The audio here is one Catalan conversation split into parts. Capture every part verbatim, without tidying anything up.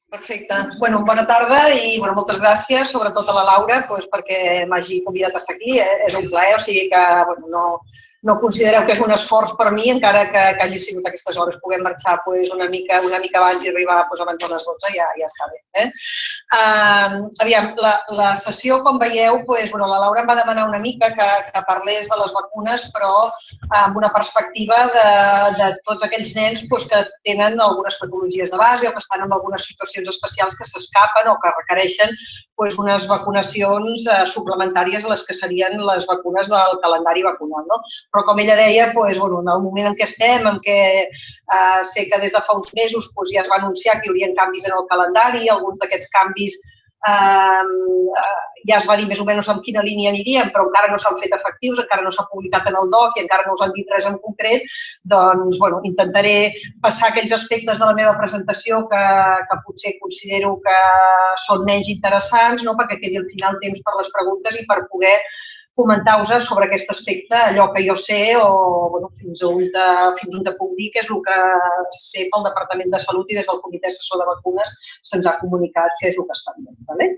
Perfecte. Bueno, bona tarda i bueno, moltes gràcies, sobretot a la Laura, doncs, perquè m'hagi convidat a estar aquí. Eh? És un plaer, o sigui que bueno, no, no considereu que és un esforç per mi, encara que, que hagi sigut aquestes hores. Puguem marxar doncs, una, mica, una mica abans i arribar doncs, abans de les dotze, ja, ja està bé. Eh? Uh, aviam, la, la sessió, com veieu, doncs, bueno, la Laura em va demanar una mica que, que parlés de les vacunes, però amb una perspectiva de, de tots aquells nens doncs, que tenen algunes patologies de base o que estan en algunes situacions especials que s'escapen o que requereixen doncs, unes vacunacions eh, suplementàries a les que serien les vacunes del calendari vacunal. No? Però, com ella deia, doncs, bueno, en el moment en què estem, en què eh, sé que des de fa uns mesos doncs, ja es va anunciar que hi haurien canvis en el calendari, alguns d'aquests canvis eh, ja es va dir més o menys en quina línia anirien, però encara no s'han fet efectius, encara no s'ha publicat en el D O C i encara no us han dit res en concret, doncs bueno, intentaré passar aquells aspectes de la meva presentació que, que potser considero que són menys interessants, no? Perquè quedi al final temps per les preguntes i per poder comentar-vos sobre aquest aspecte, allò que jo sé o bueno, fins on te, fins on te puc dir, que és el que sé pel Departament de Salut i des del Comitè Assessor de Vacunes se'ns ha comunicat que és el que estan fent. Vale?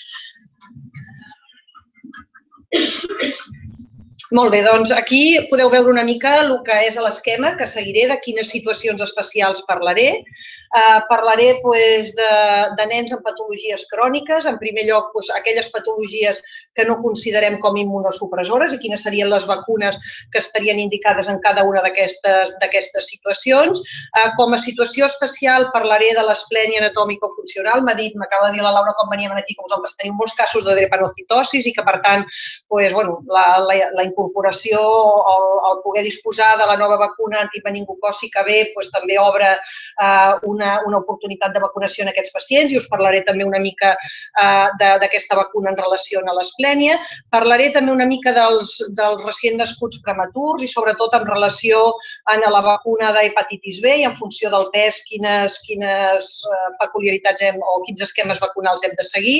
Molt bé, doncs aquí podeu veure una mica el que és l'esquema que seguiré, de quines situacions especials parlaré. Uh, parlaré pues, de, de nens amb patologies cròniques, en primer lloc pues, aquelles patologies que no considerem com immunosupressores i quines serien les vacunes que estarien indicades en cada una d'aquestes situacions. Uh, com a situació especial parlaré de l'esplènia anatòmico-funcional. M'ha dit, m'acaba de dir la Laura quan veníem aquí que vosaltres teniu molts casos de drepanocitosis i que per tant pues, bueno, la, la, la incorporació o el poder disposar de la nova vacuna antimeningocòcica B pues, també obre uh, una, una oportunitat de vacunació en aquests pacients i us parlaré també una mica uh, d'aquesta vacuna en relació a l'esplènia. Parlaré també una mica dels, dels recient nascuts prematurs i sobretot en relació a la vacuna d'hepatitis B i en funció del pes quines, quines peculiaritats hem, o quins esquemes vacunals hem de seguir.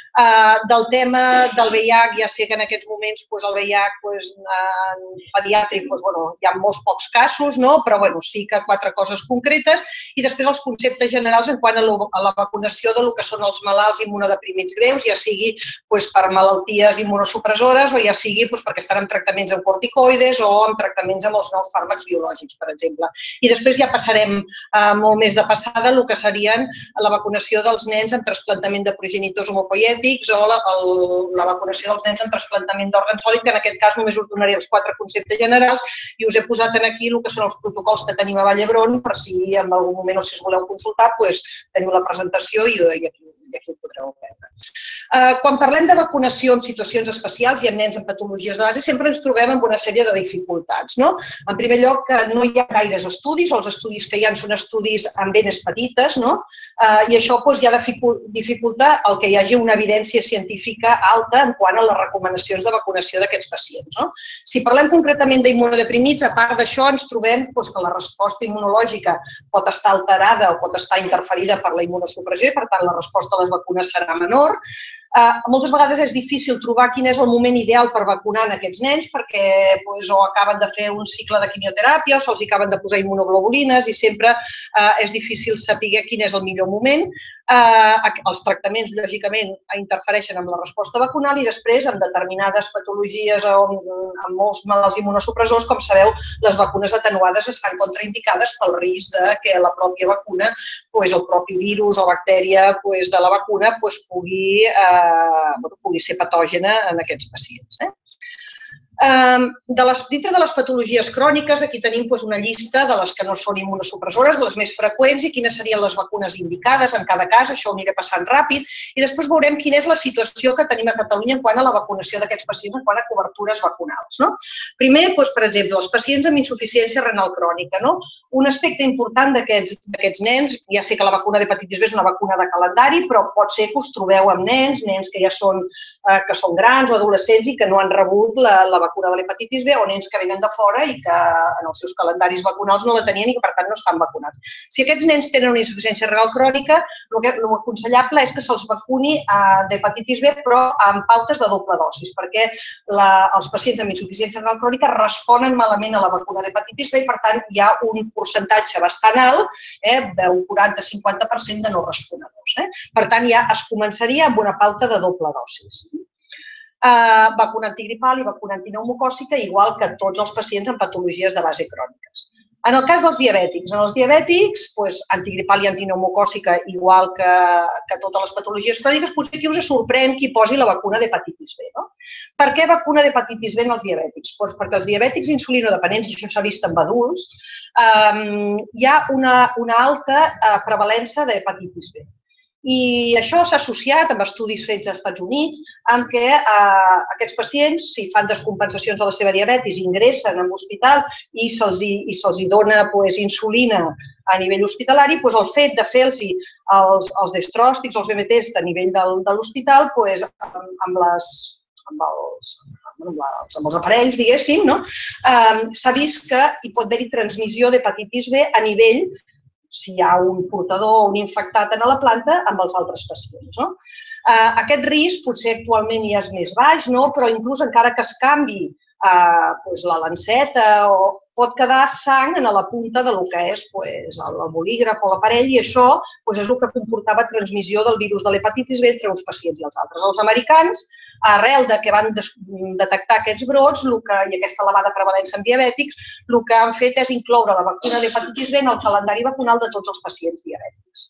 Uh, del tema del V I H, ja sé que en aquests moments pues, el V I H pues, en pediàtric pues, bueno, hi ha molts pocs casos, no? Però bueno, sí que quatre coses concretes i després els conceptes generals en quant a, lo, a la vacunació del que són els malalts immunodeprimits greus, ja sigui pues, per malalties immunosupressores o ja sigui pues, perquè estan en tractaments amb corticoides o en tractaments amb els nous fàrmacs biològics, per exemple. I després ja passarem uh, molt més de passada el que serien la vacunació dels nens amb trasplantament de progenitors homopoiètics o la, el, la vacunació dels nens en trasplantament d'òrgan sòlid, que en aquest cas només us donaré els quatre conceptes generals i us he posat aquí el que són els protocols que tenim a Vall d'Hebron, per si en algun moment o si us voleu consultar, doncs, teniu la presentació i, i aquí i aquí ho podreu veure. Uh, quan parlem de vacunació en situacions especials i en nens amb patologies de base, sempre ens trobem amb una sèrie de dificultats. No? En primer lloc, que no hi ha gaires estudis, o els estudis que hi ha són estudis amb enes petites, no? uh, i això doncs, ja dificulta el que hi hagi una evidència científica alta en quant a les recomanacions de vacunació d'aquests pacients. No? Si parlem concretament d'immunodeprimits, a part d'això ens trobem doncs, que la resposta immunològica pot estar alterada o pot estar interferida per la immunosupressió i, per tant, la resposta a les vacunes serà menor. Uh, moltes vegades és difícil trobar quin és el moment ideal per vacunar en aquests nens perquè pues, o acaben de fer un cicle de quimioteràpia o se'ls acaben de posar immunoglobulines i sempre uh, és difícil saber quin és el millor moment. Uh, els tractaments, lògicament, interfereixen amb la resposta vacunal i després, amb determinades patologies o amb molts malalts immunosupressors, com sabeu, les vacunes atenuades estan contraindicades pel risc de que la pròpia vacuna, pues, el propi virus o bactèria pues, de la vacuna pues, pugui, eh, pugui ser patògena en aquests pacients. Eh? De les, dintre de les patologies cròniques, aquí tenim doncs, una llista de les que no són immunosupressores, de les més freqüents i quines serien les vacunes indicades en cada cas, això ho aniré passant ràpid, i després veurem quina és la situació que tenim a Catalunya en quant a la vacunació d'aquests pacients, en quant a cobertures vacunals. No? Primer, doncs, per exemple, els pacients amb insuficiència renal crònica. No? Un aspecte important d'aquests nens, ja sé que la vacuna d'hepatitis B és una vacuna de calendari, però pot ser que us trobeu amb nens, nens que ja són, eh, que són grans o adolescents i que no han rebut la, la vacuna de l'hepatitis B o nens que venen de fora i que en els seus calendaris vacunals no la tenien i que per tant no estan vacunats. Si aquests nens tenen una insuficiència renal crònica, el que aconsellable és que se'ls vacuni d'hepatitis B però amb pautes de doble dosis perquè la, els pacients amb insuficiència renal crònica responen malament a la vacuna d'hepatitis B i per tant hi ha un percentatge bastant alt, d'un quaranta a cinquanta per cent de no responedors. Per tant, ja es començaria amb una pauta de doble dosis. Vacuna antigripal i vacuna antipneumocòcica, igual que tots els pacients amb patologies de base cròniques. En el cas dels diabètics, en els diabètics, antigripal i antipneumocòcica, igual que totes les patologies cròniques, potser aquí us sorprèn qui posi la vacuna d'hepatitis B. Per què vacuna d'hepatitis B en els diabètics? Perquè els diabètics insulinodependents, i això s'ha vist en adults, hi ha una alta prevalença d'hepatitis B. I això s'ha associat amb estudis fets als Estats Units amb què aquests pacients, si fan descompensacions de la seva diabetis, ingressen en l'hospital i se'ls dona insulina a nivell hospitalari, els fet de fer-los els destròstics, els B M Ts a nivell de l'hospital, amb els aparells, diguéssim, s'ha vist que hi pot haver-hi transmissió d'hepatitis B a nivell, si hi ha un portador o un infectat a la planta, amb els altres pacients. Aquest risc potser actualment ja és més baix, però inclús encara que es canvi la lanceta, pot quedar sang a la punta del que és el bolígraf o l'aparell i això és el que comportava transmissió del virus de l'hepatitis B entre uns pacients i els altres. Els americans, arrel que van detectar aquests brots i aquesta elevada prevalença en diabètics, el que han fet és incloure la vacuna d'hepatitis B en el calendari vacunal de tots els pacients diabètics.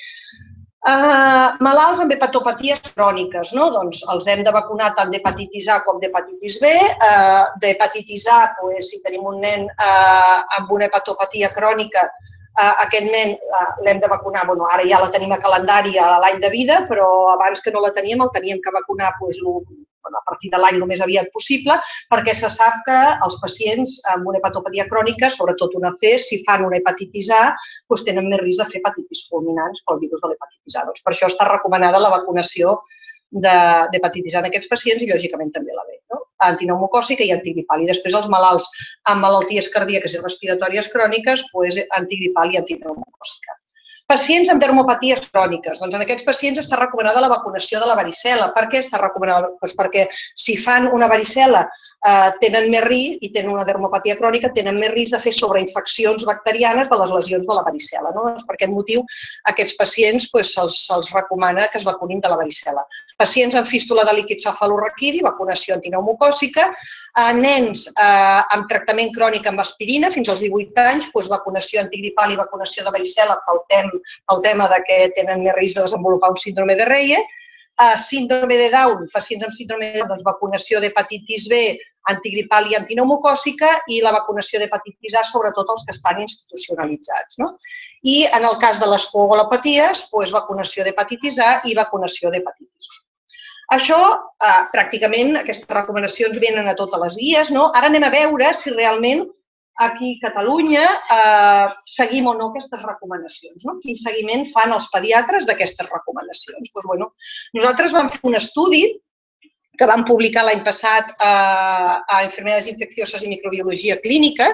Malalts amb hepatopaties cròniques, doncs els hem de vacunar tant d'hepatitis A com d'hepatitis B. D'hepatitis A, si tenim un nen amb una hepatopatia crònica, aquest nen l'hem de vacunar, ara ja la tenim a calendari a l'any de vida, però abans que no la teníem el teníem que vacunar a partir de l'any el més aviat possible, perquè se sap que els pacients amb una hepatopatia crònica, sobretot una C, si fan una hepatitis A, tenen més risc de fer hepatitis fulminants pel virus de l'hepatitis A. Per això està recomanada la vacunació d'hepatitis A en aquests pacients i, lògicament, també la B, antipneumocòcica i antigripal. I després els malalts amb malalties cardíaques i respiratòries cròniques, antigripal i antipneumocòcica. Pacients amb dermopaties cròniques. Doncs en aquests pacients està recomanada la vacunació de la varicel·la. Per què està recomanada? Doncs perquè si fan una varicel·la tenen més risc, i tenen una dermopatia crònica, tenen més risc de fer sobreinfeccions bacterianes de les lesions de la varicel·la. Per aquest motiu, a aquests pacients se'ls recomana que es vacunin de la varicel·la. Pacients amb fístula de líquid cefalorraquidi, vacunació antipneumocòcica. Nens amb tractament crònic amb aspirina fins als divuit anys, vacunació antigripal i vacunació de varicel·la pel tema que tenen més risc de desenvolupar un síndrome de Reye. Síndrome de Down, pacients amb síndrome de Down, vacunació d'hepatitis B, antigripal i antipneumocòcica, i la vacunació d'hepatitis A, sobretot els que estan institucionalitzats. I en el cas de les coagulopaties, vacunació d'hepatitis A i vacunació d'hepatitis B. Això, pràcticament, aquestes recomanacions venen a totes les guies. Ara anem a veure si realment aquí a Catalunya seguim o no aquestes recomanacions. Quin seguiment fan els pediatres d'aquestes recomanacions? Nosaltres vam fer un estudi que vam publicar l'any passat a Enfermedades Infeccioses i Microbiologia Clínica,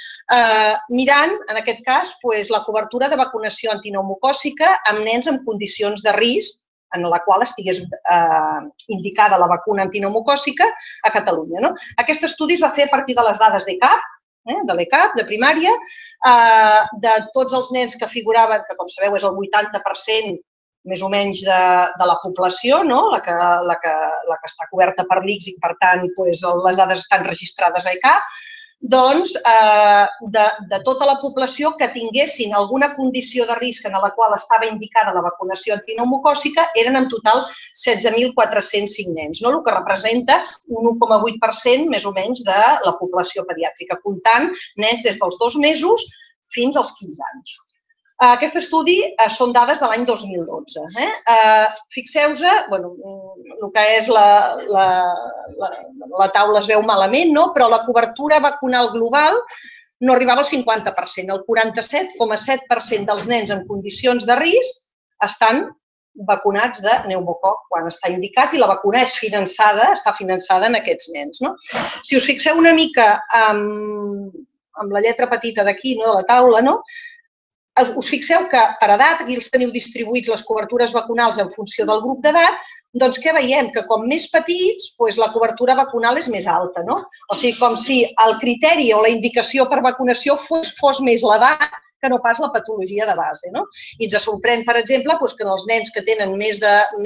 mirant, en aquest cas, la cobertura de vacunació antipneumocòcica amb nens amb condicions de risc en la qual estigués indicada la vacuna antipneumocòcica a Catalunya. Aquest estudi es va fer a partir de les dades d'E C A P, de l'E C A P, de primària, de tots els nens que figuraven, que com sabeu és el vuitanta per cent més o menys de la població, la que està coberta per l'I C S i, per tant, les dades estan registrades a E C A P, doncs, de tota la població que tinguessin alguna condició de risc en la qual estava indicada la vacunació antipneumocòcica eren en total setze mil quatre-cents cinc nens, el que representa un u coma vuit per cent més o menys de la població pediàtrica, comptant nens des dels dos mesos fins als quinze anys. Aquest estudi són dades de l'any dos mil dotze. Fixeu-vos, el que és la taula es veu malament, però la cobertura vacunal global no arribava al cinquanta per cent. El quaranta-set coma set per cent dels nens en condicions de risc estan vacunats de pneumococ quan està indicat i la vacuna és finançada, està finançada en aquests nens. Si us fixeu una mica amb la lletra petita d'aquí, de la taula, us fixeu que per edat, aquí els teniu distribuïts les cobertures vacunals en funció del grup d'edat, doncs què veiem? Que com més petits, la cobertura vacunal és més alta, no? O sigui, com si el criteri o la indicació per vacunació fos més l'edat que no pas la patologia de base, no? I ens sorprèn, per exemple, que en els nens que tenen més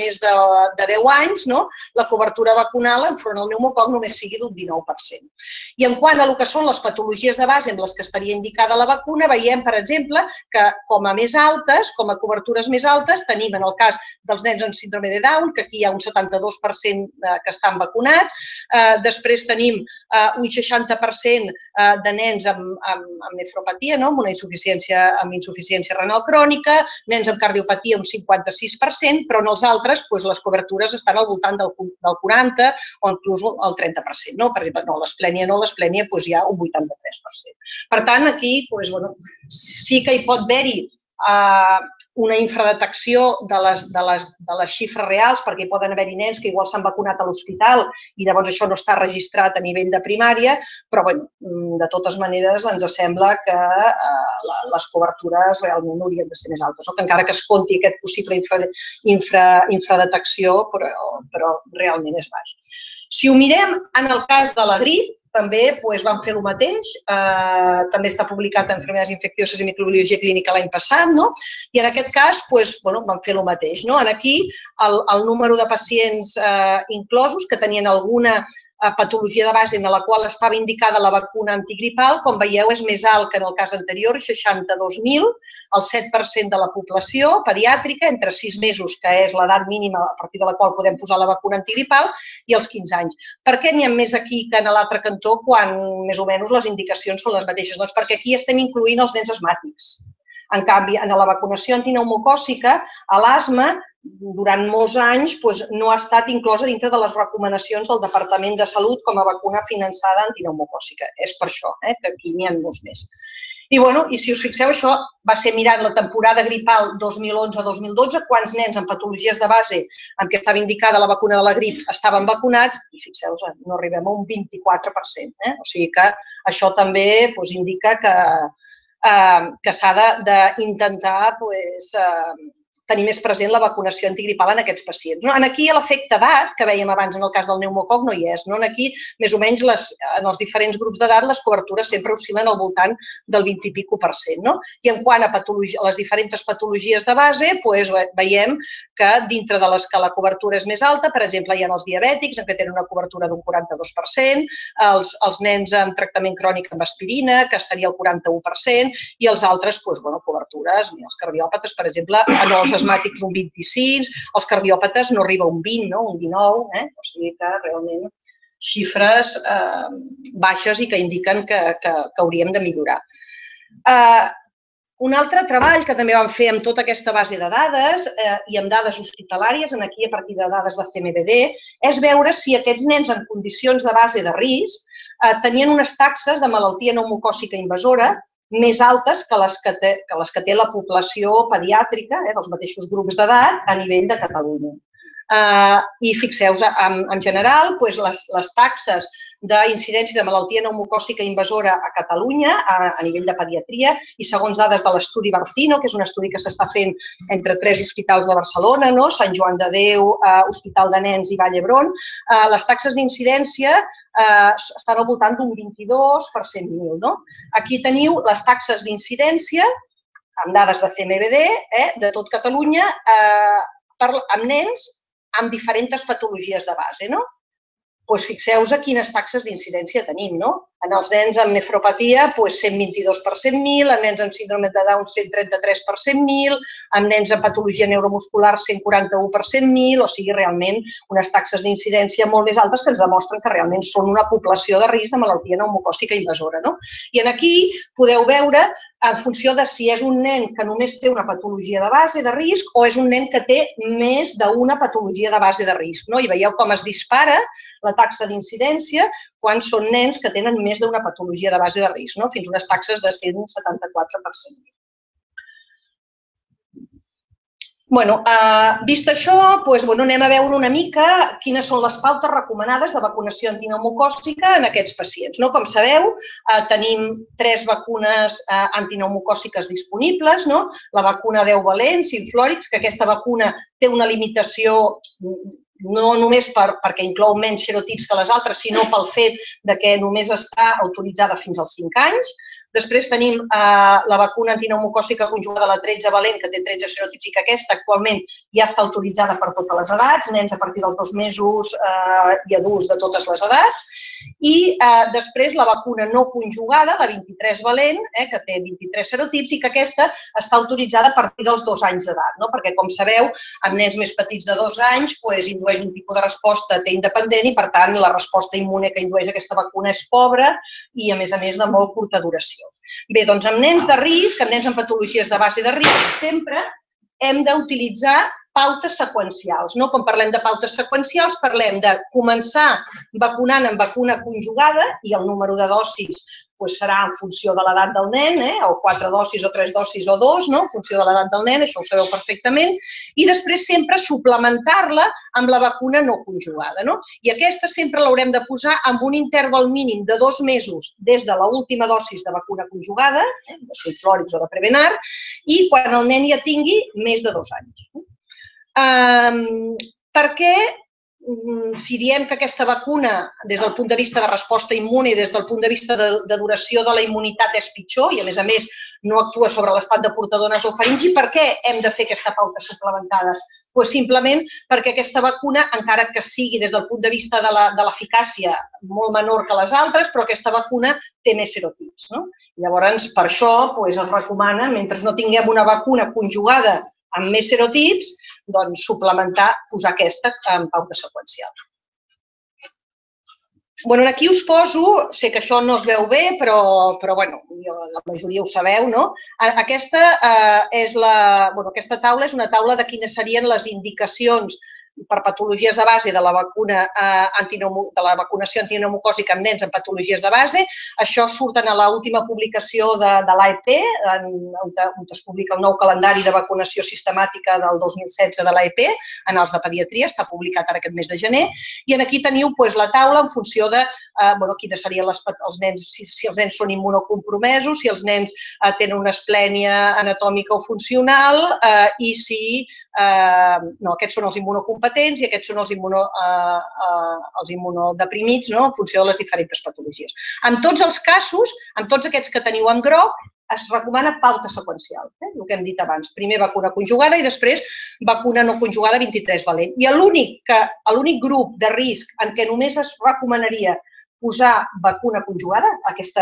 de deu anys, la cobertura vacunal enfront al pneumococ només sigui d'un dinou per cent. I en quant a el que són les patologies de base amb les que estaria indicada la vacuna, veiem, per exemple, que com a més altes, com a cobertures més altes, tenim en el cas dels nens amb síndrome de Down, que aquí hi ha un setanta-dos per cent que estan vacunats, després tenim un seixanta per cent de nens amb nefropatia, amb una insuficiència amb insuficiència renal crònica, nens amb cardiopatia un cinquanta-sis per cent, però en els altres les cobertures estan al voltant del quaranta o inclús el trenta per cent. Per exemple, no, l'esplènia no, l'esplènia hi ha un vuitanta-tres per cent. Per tant, aquí sí que hi pot haver-hi una infradetecció de les xifres reals, perquè hi poden haver-hi nens que igual s'han vacunat a l'hospital i llavors això no està registrat a nivell de primària, però de totes maneres ens sembla que les cobertures realment haurien de ser més altes, que encara que es compti aquest possible infradetecció, però realment és baix. Si ho mirem en el cas de la grip, també vam fer el mateix, també està publicat en Enfermedades Infeccioses i Microbiologia Clínica l'any passat, i en aquest cas vam fer el mateix. Aquí el número de pacients inclosos que tenien alguna patologia de base en la qual estava indicada la vacuna antigripal, com veieu, és més alt que en el cas anterior, seixanta-dos mil, el set per cent de la població pediàtrica, entre sis mesos, que és l'edat mínima a partir de la qual podem posar la vacuna antigripal, i els quinze anys. Per què n'hi ha més aquí que en l'altre cantó quan més o menys les indicacions són les mateixes? Doncs perquè aquí estem incloent els nens asmàtics. En canvi, en la vacunació antipneumocòcica, l'asma, durant molts anys, no ha estat inclosa dintre de les recomanacions del Departament de Salut com a vacuna finançada antipneumocòcica. És per això que aquí n'hi ha molts més. I si us fixeu, això va ser mirant la temporada gripal dos mil onze dos mil dotze, quants nens amb patologies de base en què estava indicada la vacuna de la grip estaven vacunats, i fixeu-vos, no arribem a un vint-i-quatre per cent. O sigui que això també indica que s'ha d'intentar tenir més present la vacunació antigripal en aquests pacients. Aquí l'efecte edat, que vèiem abans en el cas del pneumococ, no hi és. Aquí, més o menys, en els diferents grups d'edat, les cobertures sempre oscil·len al voltant del vint i pico per cent. I en quant a les diferents patologies de base, veiem que dintre de les que la cobertura és més alta, per exemple, hi ha els diabètics, en què tenen una cobertura d'un quaranta-dos per cent, els nens amb tractament crònic amb aspirina, que estaria al quaranta-u per cent, i els altres, cobertures, els cardiòpates, per exemple, en els asmàtics un vint-i-sis, els cardiòpates no arriba a un vint, un dinou, o sigui que realment xifres baixes i que indiquen que hauríem de millorar. Un altre treball que també vam fer amb tota aquesta base de dades i amb dades hospitalàries, aquí a partir de dades de C M V D, és veure si aquests nens en condicions de base de risc tenien unes taxes de malaltia pneumocòcica invasora més altes que les que té la població pediàtrica dels mateixos grups d'edat a nivell de Catalunya. I fixeu-vos, en general, les taxes d'incidència de malaltia pneumocòcica invasora a Catalunya a nivell de pediatria i segons dades de l'estudi Barcino, que és un estudi que s'està fent entre tres hospitals de Barcelona, Sant Joan de Déu, Hospital de Nens i Vall d'Hebron, les taxes d'incidència estan al voltant d'un vint-i-dos per cent mil. Aquí teniu les taxes d'incidència, amb dades de C M V D, de tot Catalunya, amb nens amb diferents patologies de base. Doncs fixeu-vos quines taxes d'incidència tenim. En els nens amb nefropatia, cent vint-i-dos per cent mil, en nens amb síndrome de Down, cent trenta-tres per cent mil, en nens amb patologia neuromuscular, cent quaranta-u per cent mil, o sigui, realment unes taxes d'incidència molt més altes que ens demostren que realment són una població de risc de malaltia pneumocòcica invasora. I aquí podeu veure, en funció de si és un nen que només té una patologia de base de risc o és un nen que té més d'una patologia de base de risc. I veieu com es dispara la taxa d'incidència quan són nens que tenen més d'una patologia de base de risc, fins a unes taxes de cent setanta-quatre per cent. Vist això, anem a veure una mica quines són les pautes recomanades de vacunació antipneumocòcica en aquests pacients. Com sabeu, tenim tres vacunes antipneumocòciques disponibles, la vacuna deu valent, Synflorix, que aquesta vacuna té una limitació no només perquè inclou menys serotips que les altres, sinó pel fet que només està autoritzada fins als cinc anys. Després tenim la vacuna antipneumocòcica conjugada, la tretze valent, que té tretze serotips i que aquesta actualment ja està autoritzada per totes les edats, nens a partir dels dos mesos i adults de totes les edats. I després la vacuna no conjugada, la vint-i-tres valent, que té vint-i-tres serotips i que aquesta està autoritzada a partir dels dos anys d'edat, perquè, com sabeu, amb nens més petits de dos anys indueix un tipus de resposta T independent i, per tant, la resposta immune que indueix aquesta vacuna és pobra i, a més a més, de molt curta duració. Bé, doncs amb nens de risc, amb nens amb patologies de base de risc, sempre hem d'utilitzar pautes seqüencials. Quan parlem de pautes seqüencials, parlem de començar vacunant amb vacuna conjugada i el número de dosis serà en funció de l'edat del nen, o quatre dosis o tres dosis o dos, en funció de l'edat del nen, això ho sabeu perfectament, i després sempre suplementar-la amb la vacuna no conjugada. I aquesta sempre l'haurem de posar amb un interval mínim de dos mesos des de l'última dosis de vacuna conjugada, de Synflorix o de Prevenar, i quan el nen ja tingui més de dos anys. Per què, si diem que aquesta vacuna, des del punt de vista de resposta immune i des del punt de vista de duració de la immunitat és pitjor i, a més a més, no actua sobre l'estat de portador nasofaringi, per què hem de fer aquesta pauta suplementada? Doncs simplement perquè aquesta vacuna, encara que sigui des del punt de vista de l'eficàcia molt menor que les altres, però aquesta vacuna té més serotips. Llavors, per això es recomana, mentre no tinguem una vacuna conjugada amb més serotips, doncs suplementar, posar aquesta en pauta seqüencial. Aquí us poso, sé que això no es veu bé, però la majoria ho sabeu, no? Aquesta taula és una taula de quines serien les indicacions per patologies de base de la vacunació antipneumocòcica en nens amb patologies de base. Això surten a l'última publicació de l'A E P, on es publica el nou calendari de vacunació sistemàtica del dos mil setze de l'A E P, en els de pediatria, està publicat ara aquest mes de gener, i aquí teniu la taula en funció de quines serien els nens, si els nens són immunocompromesos, si els nens tenen una esplènia anatòmica o funcional i si no, aquests són els immunocompetents i aquests són els immunodeprimits en funció de les diferents patologies. En tots els casos, en tots aquests que teniu en groc, es recomana pauta seqüencial, el que hem dit abans. Primer vacuna conjugada i després vacuna no conjugada vint-i-tres valent. I l'únic grup de risc en què només es recomanaria posar vacuna conjugada,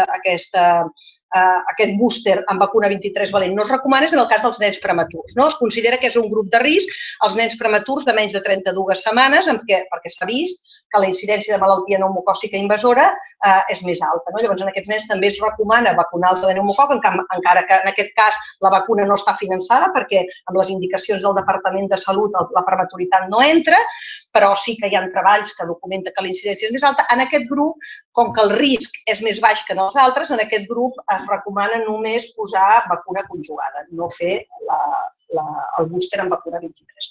aquest búster amb vacuna vint-i-tres valent, no es recomana és en el cas dels nens prematurs. Es considera que és un grup de risc els nens prematurs de menys de trenta-dues setmanes perquè s'ha vist que la incidència de malaltia pneumocòcica invasora és més alta. Llavors, en aquests nens també es recomana vacunar-los de pneumococ, encara que en aquest cas la vacuna no està finançada perquè amb les indicacions del Departament de Salut la prematuritat no entra, però sí que hi ha treballs que documenten que la incidència és més alta. En aquest grup, com que el risc és més baix que en els altres, en aquest grup es recomana només posar vacuna conjugada, no fer el búster amb vacuna vint-i-tres.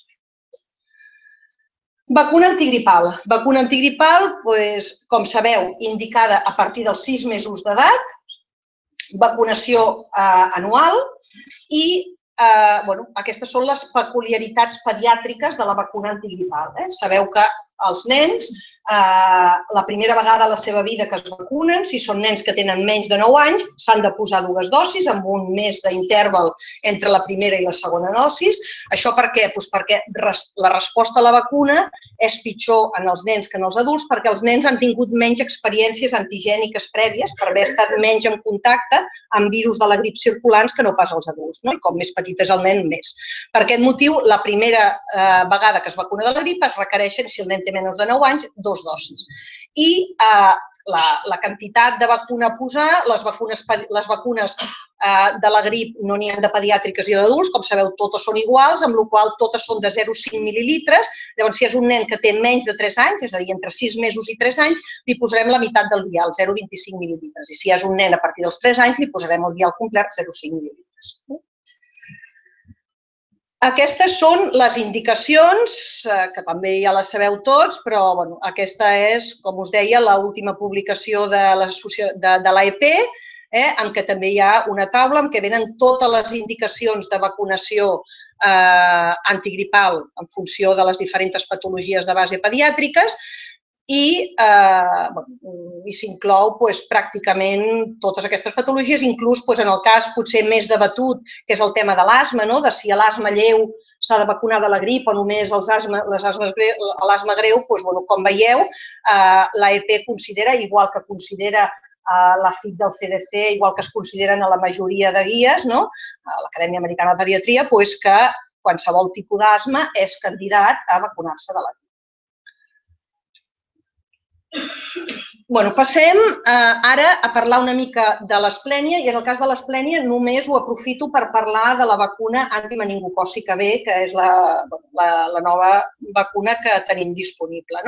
Vacuna antigripal. Vacuna antigripal, com sabeu, indicada a partir dels sis mesos d'edat, vacunació anual i aquestes són les peculiaritats pediàtriques de la vacuna antigripal. Sabeu que els nens, la primera vegada a la seva vida que es vacunen, si són nens que tenen menys de nou anys, s'han de posar dues dosis amb un mes d'interval entre la primera i la segona dosis. Això per què? Perquè la resposta a la vacuna és pitjor en els nens que en els adults perquè els nens han tingut menys experiències antigèniques prèvies per haver estat menys en contacte amb virus de la grip circulants que no pas els adults. I com més petit és el nen, més. Per aquest motiu, la primera vegada que es vacuna de la grip es requereixen, si el nen té menys de nou anys, dos dosis. I la quantitat de vacuna a posar, les vacunes de la grip no n'hi ha de pediàtriques i d'adults, com sabeu, totes són iguals, amb la qual cosa totes són de zero coma cinc mil·lilitres. Llavors, si és un nen que té menys de tres anys, és a dir, entre sis mesos i tres anys, li posarem la meitat del vial, zero coma vint-i-cinc mil·lilitres. I si és un nen a partir dels tres anys, li posarem el vial complet, zero coma cinc mil·lilitres. Aquestes són les indicacions, que també ja les sabeu tots, però aquesta és, com us deia, l'última publicació de l'A E P, en què també hi ha una taula en què venen totes les indicacions de vacunació antigripal en funció de les diferents patologies de base pediàtriques i s'inclou pràcticament totes aquestes patologies, inclús en el cas potser més debatut, que és el tema de l'asma, de si a l'asma lleu s'ha de vacunar de la grip o només l'asma greu. Com veieu, l'A E P considera, igual que considera la F I C del C D C, igual que es consideren a la majoria de guies, a l'Acadèmia Americana de Pediatria, que qualsevol tipus d'asma és candidat a vacunar-se de la grip. Passem ara a parlar una mica de l'esplènia i en el cas de l'esplènia només ho aprofito per parlar de la vacuna antimeningocòcica B, que és la nova vacuna que tenim disponible.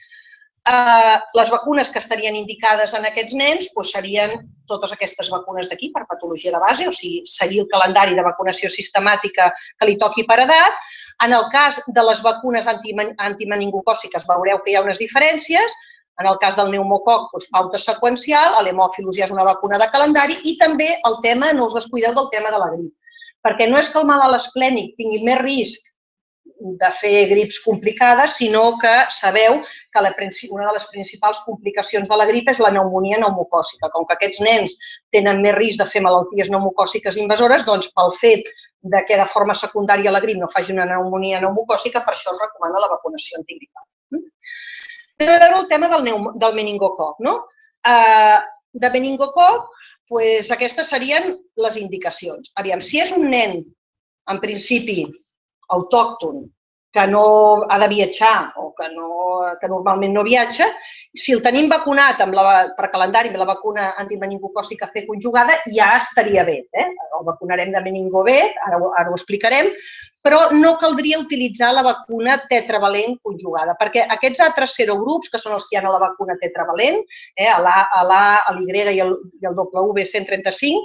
Les vacunes que estarien indicades en aquests nens serien totes aquestes vacunes d'aquí per patologia de base, o sigui, seguir el calendari de vacunació sistemàtica que li toqui per edat. En el cas de les vacunes antimeningocòciques veureu que hi ha unes diferències. En el cas del pneumococ, pauta seqüencial, l'hemòfilus ja és una vacuna de calendari i també el tema, no us descuideu del tema de la grip, perquè no és que el malalt esplènic tingui més risc de fer grips complicades, sinó que sabeu que una de les principals complicacions de la grip és la pneumònia pneumocòcica. Com que aquests nens tenen més risc de fer malalties pneumocòciques invasores, doncs pel fet que de forma secundària a la grip no faci una pneumònia pneumocòcica, per això es recomana la vacunació antigripal. Anem a veure el tema del meningococ. De meningococ, aquestes serien les indicacions. Aviam, si és un nen, en principi, autòcton, que no ha de viatjar o que normalment no viatja, si el tenim vacunat per calendari amb la vacuna antimeningocòcica C conjugada, ja estaria bé. El vacunarem de meningo B, ara ho explicarem, però no caldria utilitzar la vacuna tetravalent conjugada, perquè aquests altres serogrups, que són els que hi ha a la vacuna tetravalent, l'A, l'Y i el W B cent trenta-cinc,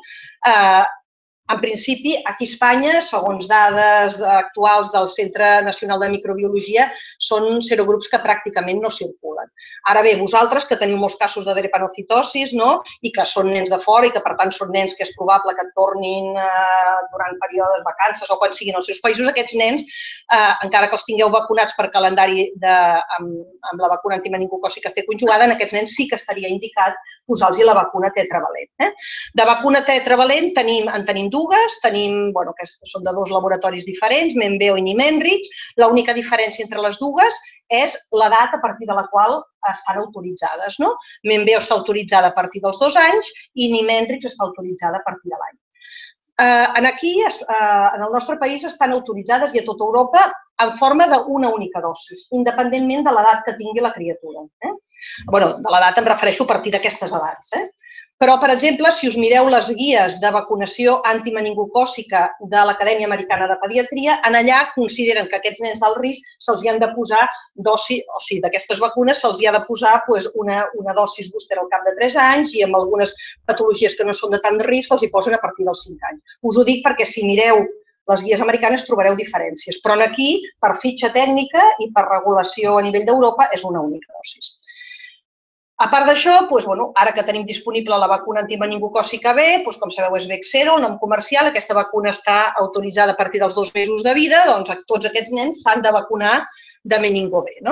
en principi, aquí a Espanya, segons dades actuals del Centre Nacional de Microbiologia, són serogrups que pràcticament no circulen. Ara bé, vosaltres que teniu molts casos de drepanocitosis i que són nens de fora i que per tant són nens que és probable que tornin durant períodes, vacances o quan siguin als seus països, aquests nens, encara que els tingueu vacunats per calendari amb la vacuna antimeningocòcica C conjugada, en aquests nens sí que estaria indicat posar-los la vacuna tetravalent. De vacuna tetravalent en tenim dues, que són de dos laboratoris diferents, Menveo i Nimenrich. L'única diferència entre les dues és l'edat a partir de la qual estan autoritzades. Menveo està autoritzada a partir dels dos anys i Nimenrich està autoritzada a partir de l'any. Aquí, en el nostre país, estan autoritzades i a tota Europa en forma d'una única dosis, independentment de l'edat que tingui la criatura. De l'edat em refereixo a partir d'aquestes edats. Però, per exemple, si us mireu les guies de vacunació antimeningocòcica de l'Acadèmia Americana de Pediatria, en allà consideren que aquests nens d'alt risc se'ls han de posar dosi, o sigui, d'aquestes vacunes se'ls ha de posar una dosis booster al cap de tres anys i amb algunes patologies que no són de tant de risc els hi posen a partir dels cinc anys. Us ho dic perquè si mireu les guies americanes trobareu diferències, però aquí, per fitxa tècnica i per regulació a nivell d'Europa, és una única dosis. A part d'això, ara que tenim disponible la vacuna antimeningocòcica B, com sabeu és Bexsero, el nom comercial, aquesta vacuna està autoritzada a partir dels dos mesos de vida, doncs tots aquests nens s'han de vacunar de meningo B.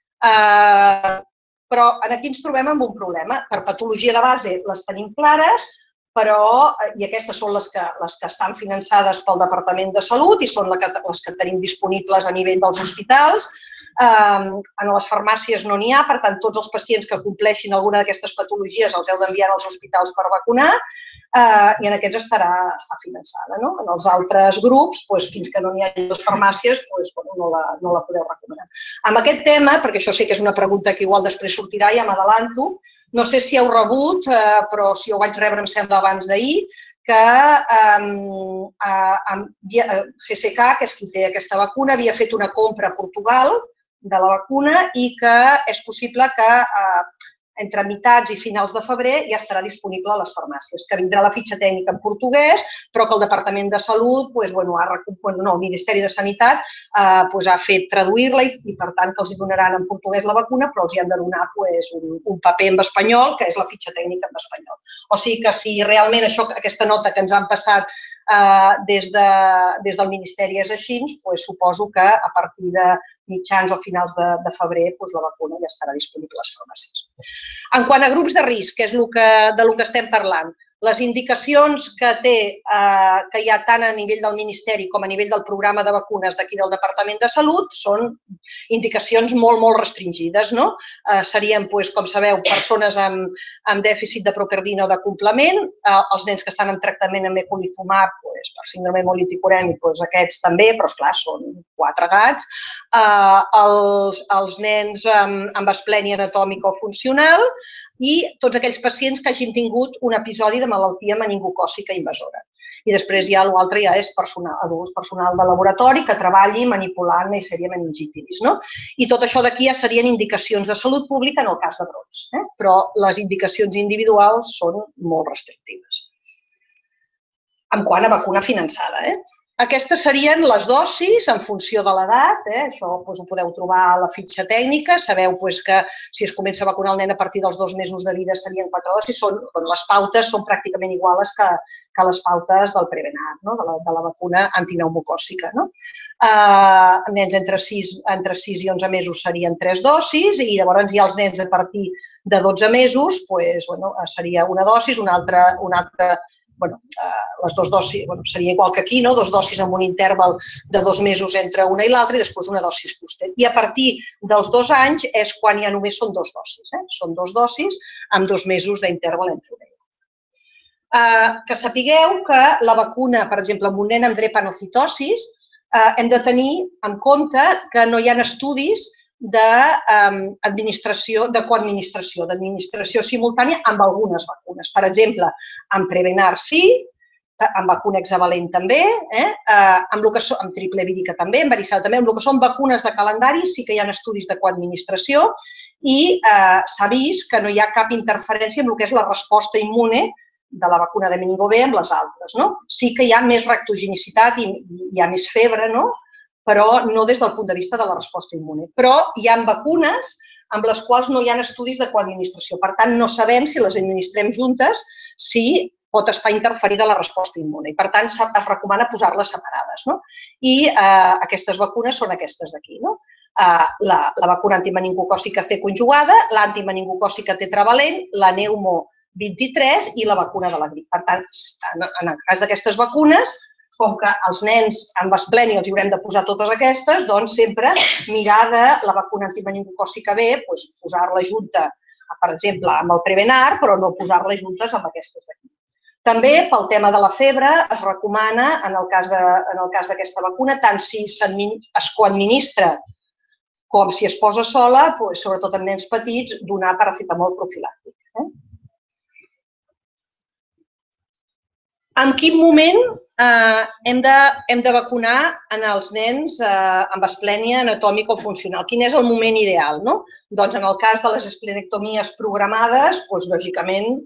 Però aquí ens trobem amb un problema. Per patologia de base les tenim clares, però, i aquestes són les que estan finançades pel Departament de Salut i són les que tenim disponibles a nivell dels hospitals. En les farmàcies no n'hi ha, per tant, tots els pacients que compleixin alguna d'aquestes patologies els heu d'enviar als hospitals per vacunar i en aquests estarà finançada. En els altres grups, fins que no n'hi hagi les farmàcies, no la podeu recomanar. Amb aquest tema, perquè això sé que és una pregunta que igual després sortirà, ja m'adelanto, no sé si heu rebut, però si ho vaig rebre em sembla abans d'ahir, que G S K, que és qui té aquesta vacuna, havia fet una compra a Portugal de la vacuna i que és possible que entre meitats i finals de febrer ja estarà disponible a les farmàcies, que vindrà la fitxa tècnica en portuguès, però que el Departament de Salut, el Ministeri de Sanitat, ha fet traduir-la i, per tant, que els donaran en portuguès la vacuna, però els hi han de donar un paper en espanyol, que és la fitxa tècnica en espanyol. O sigui que si realment aquesta nota que ens han passat des del Ministeri és així, suposo que a partir de mitjans o finals de febrer la vacuna ja estarà disponible a les farmàcies. En quant a grups de risc, que és del que estem parlant, les indicacions que té, que hi ha tant a nivell del Ministeri com a nivell del programa de vacunes d'aquí del Departament de Salut són indicacions molt, molt restringides. Serien, com sabeu, persones amb dèficit de properdina o de complement, els nens que estan en tractament amb eculizumab per síndrome hemolític urèmic, aquests també, però esclar, són quatre gats, els nens amb esplènia anatòmica o funcional, i tots aquells pacients que hagin tingut un episodi de malaltia meningocòcica invasora. I després ja l'altre ja és adults, personal de laboratori que treballi manipulant Neisseria meningitis. I tot això d'aquí ja serien indicacions de salut pública en el cas de brots, però les indicacions individuals són molt restrictives. En quant a vacuna finançada, aquestes serien les dosis en funció de l'edat, això ho podeu trobar a la fitxa tècnica, sabeu que si es comença a vacunar el nen a partir dels dos mesos de vida serien quatre dosis, les pautes són pràcticament iguals que les pautes del Prevenar, de la vacuna antipneumocòcica. Nens entre sis i onze mesos serien tres dosis i llavors ja els nens a partir de dotze mesos seria una dosis, una altra les dues dosis, seria igual que aquí, dues dosis amb un interval de dos mesos entre una i l'altra i després una dosis booster. I a partir dels dos anys és quan ja només són dues dosis. Són dues dosis amb dos mesos d'interval entre una i l'altra. Que sapigueu que la vacuna, per exemple, amb un nen amb drepanocitosis, hem de tenir en compte que no hi ha estudis d'administració, de coadministració, d'administració simultània amb algunes vacunes. Per exemple, amb Prevenar sí, amb vacuna hexavalent també, amb triple vírica també, amb varicel també, amb el que són vacunes de calendari sí que hi ha estudis de coadministració i s'ha vist que no hi ha cap interferència amb el que és la resposta immune de la vacuna de meningo B amb les altres. Sí que hi ha més reactogenicitat i hi ha més febre, però no des del punt de vista de la resposta immune. Però hi ha vacunes amb les quals no hi ha estudis de coadministració. Per tant, no sabem si les administrem juntes si pot estar interferida la resposta immune. I, per tant, es recomana posar-les separades. I aquestes vacunes són aquestes d'aquí. La vacuna antimeningocòcica C conjugada, l'antimeningocòcica tetravalent, la neumo vint-i-tres i la vacuna de la grip. Per tant, en el cas d'aquestes vacunes, com que els nens amb esplènia els haurem de posar totes aquestes, doncs sempre mirar de la vacuna antimeningocòcica B, posar-la junta, per exemple, amb el Prevenar, però no posar-la juntes amb aquestes d'aquí. També, pel tema de la febre, es recomana, en el cas d'aquesta vacuna, tant si es coadministra com si es posa sola, sobretot en nens petits, donar paracetamol profilàctic. En quin moment hem de vacunar els nens amb esplènia anatòmica o funcional? Quin és el moment ideal? Doncs en el cas de les esplenectomies programades, lògicament,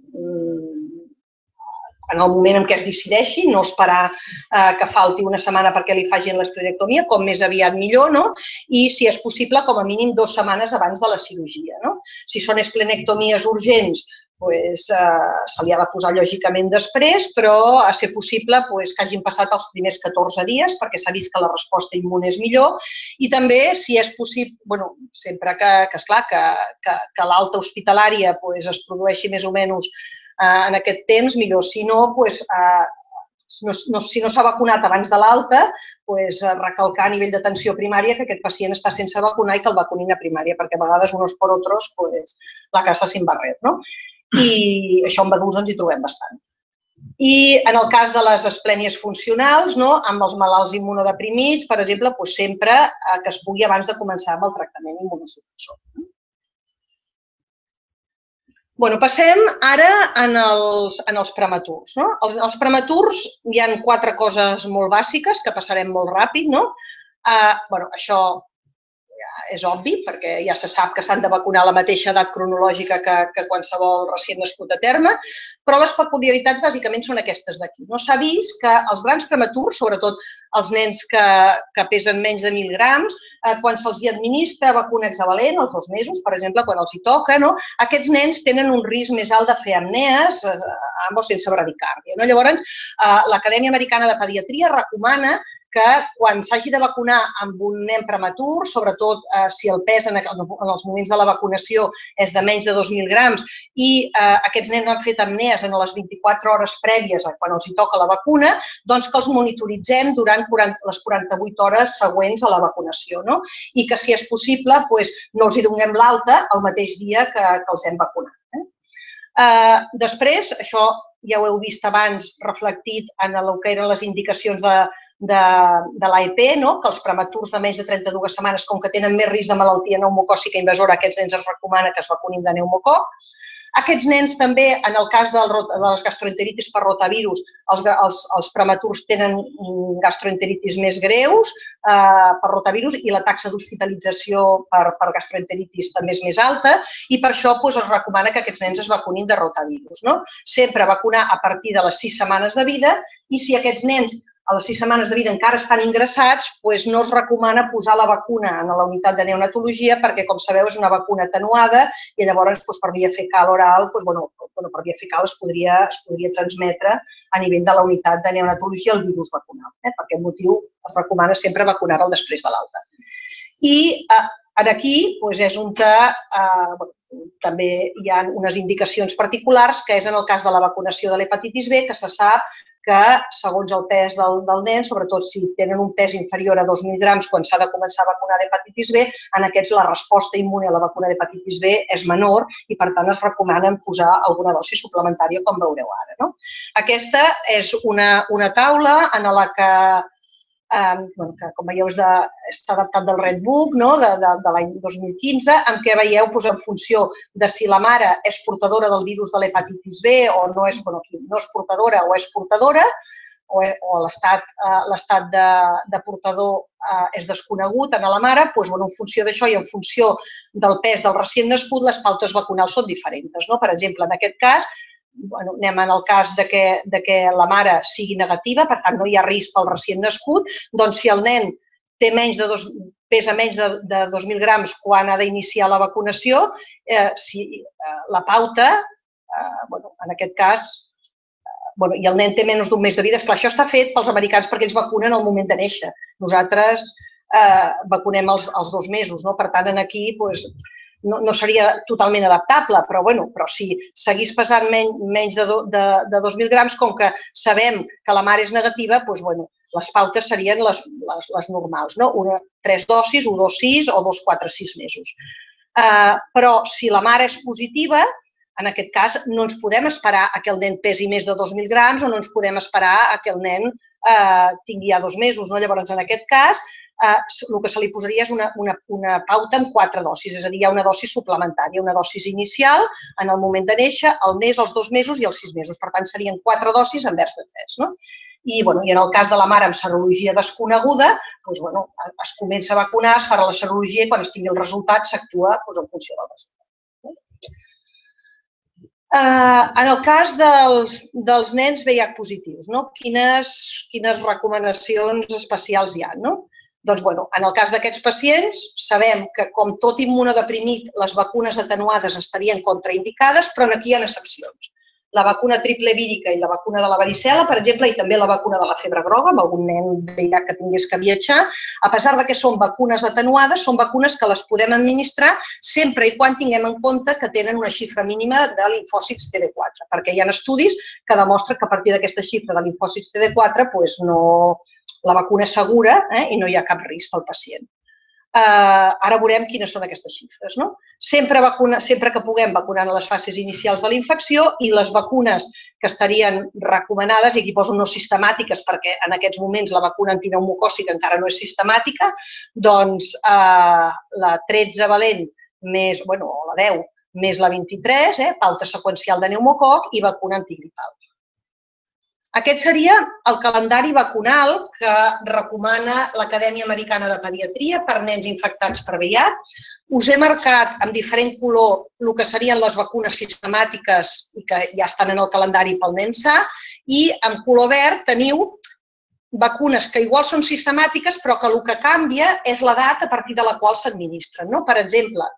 en el moment en què es decideixi, no esperar que falti una setmana perquè li facin l'esplenectomia, com més aviat millor, i, si és possible, com a mínim dues setmanes abans de la cirurgia. Si són esplenectomies urgents, se li ha de posar lògicament després, però a ser possible que hagin passat els primers catorze dies perquè s'ha vist que la resposta immune és millor i també, si és possible, sempre que, esclar, que l'alta hospitalària es produeixi més o menys en aquest temps, millor. Si no, si no s'ha vacunat abans de l'alta, recalcar a nivell d'atenció primària que aquest pacient està sense vacunar i que el vacunin a primària, perquè a vegades unos por otros la casa sin barrer, no? I això amb adults ens hi trobem bastant. I en el cas de les esplènies funcionals, amb els malalts immunodeprimits, per exemple, sempre que es pugui abans de començar amb el tractament immunosupressor. Passem ara en els prematurs. Els prematurs hi ha quatre coses molt bàsiques que passarem molt ràpid. Això és obvi, perquè ja se sap que s'han de vacunar a la mateixa edat cronològica que qualsevol recient nascut a terme, però les peculiaritats bàsicament són aquestes d'aquí. S'ha vist que els grans prematurs, sobretot els nens que pesen menys de mil grams, quan se'ls administra vacuna hexavalent, als dos mesos, per exemple, quan els hi toca, aquests nens tenen un risc més alt de fer apnees amb o sense bradicàrdia. Llavors, l'Acadèmia Americana de Pediatria recomana que quan s'hagi de vacunar amb un nen prematur, sobretot si el pes en els moments de la vacunació és de menys de dos mil grams i aquests nens han fet apnees en les vint-i-quatre hores prèvies a quan els hi toca la vacuna, doncs que els monitoritzem durant les quaranta-vuit hores següents a la vacunació i que, si és possible, no els hi donem l'alta el mateix dia que els hem vacunat. Després, això ja ho heu vist abans reflectit en el que eren les indicacions de de l'A E P, que els prematurs de menys de trenta-dues setmanes, com que tenen més risc de malaltia pneumocòcica invasora, aquests nens es recomana que es vacunin de pneumococ. Aquests nens també, en el cas de les gastroenteritis per rotavirus, els prematurs tenen gastroenteritis més greus per rotavirus i la taxa d'hospitalització per gastroenteritis també és més alta i per això es recomana que aquests nens es vacunin de rotavirus. Sempre vacunar a partir de les sis setmanes de vida i si aquests nens a les sis setmanes de vida encara estan ingressats, no es recomana posar la vacuna en la unitat de neonatologia perquè, com sabeu, és una vacuna atenuada i llavors per via fecal oral, per via fecal es podria transmetre a nivell de la unitat de neonatologia el virus vacunal. Per aquest motiu es recomana sempre vacunar-el després de l'alta. I aquí és on també hi ha unes indicacions particulars, que és en el cas de la vacunació de l'hepatitis B, que se sap que, segons el pes del nen, sobretot si tenen un pes inferior a dos mil grams quan s'ha de començar a vacunar d'hepatitis B, en aquests la resposta immune a la vacuna d'hepatitis B és menor i, per tant, es recomana posar alguna dosi suplementària, com veureu ara. Aquesta és una taula en la que, com veieu, està adaptat del Red Book de l'any dos mil quinze, en què veieu en funció de si la mare és portadora del virus de l'hepatitis B o no és portadora o és portadora, o l'estat de portador és desconegut en la mare, en funció d'això i en funció del pes del recient nascut, les pautes vacunals són diferents. Per exemple, en aquest cas, anem en el cas que la mare sigui negativa, per tant no hi ha risc pel recient nascut, doncs si el nen pesa menys de dos mil grams quan ha d'iniciar la vacunació, la pauta, en aquest cas, i el nen té menys d'un mes de vida, esclar, això està fet pels americans perquè ells vacunen al moment de néixer. Nosaltres vacunem als dos mesos, per tant, aquí no seria totalment adaptable, però si seguís pesant menys de dos mil grams, com que sabem que la mare és negativa, les pautes serien les normals, tres dosis, u, dos, sis o dos, quatre, sis mesos. Però si la mare és positiva, en aquest cas no ens podem esperar a que el nen pesi més de dos mil grams o no ens podem esperar a que el nen tingui ja dos mesos. Llavors, en aquest cas, el que se li posaria és una pauta amb quatre dosis, és a dir, hi ha una dosi suplementària, una dosi inicial en el moment de néixer, el mes, els dos mesos i els sis mesos. Per tant, serien quatre dosis envers de tres. I en el cas de la mare amb serologia desconeguda, es comença a vacunar, es farà la serologia i quan es tingui el resultat s'actua en funció del resultat. En el cas dels nens V I H positius, quines recomanacions especials hi ha? Doncs, en el cas d'aquests pacients, sabem que, com tot immunodeprimit, les vacunes atenuades estarien contraindicades, però aquí hi ha excepcions. La vacuna triple vírica i la vacuna de la varicel·la, per exemple, i també la vacuna de la febre groga, amb algun nen V I H que tingués que viatjar, a pesar que són vacunes atenuades, són vacunes que les podem administrar sempre i quan tinguem en compte que tenen una xifra mínima de linfòcits T D quatre, perquè hi ha estudis que demostren que a partir d'aquesta xifra de linfòcits T D quatre la vacuna és segura i no hi ha cap risc pel pacient. Ara veurem quines són aquestes xifres. Sempre que puguem vacunar en les fases inicials de la infecció i les vacunes que estarien recomanades, i aquí poso no sistemàtiques perquè en aquests moments la vacuna antipneumocòcica encara no és sistemàtica, doncs la tretze valent més, bueno, la deu més la vint-i-tres, pauta seqüencial de pneumococ i vacuna antigripal. Aquest seria el calendari vacunal que recomana l'Acadèmia Americana de Pediatria per nens infectats per V I H. Us he marcat amb diferent color el que serien les vacunes sistemàtiques i que ja estan en el calendari pel nen sa, i en color verd teniu vacunes que igual són sistemàtiques però que el que canvia és l'edat a partir de la qual s'administren. Per exemple,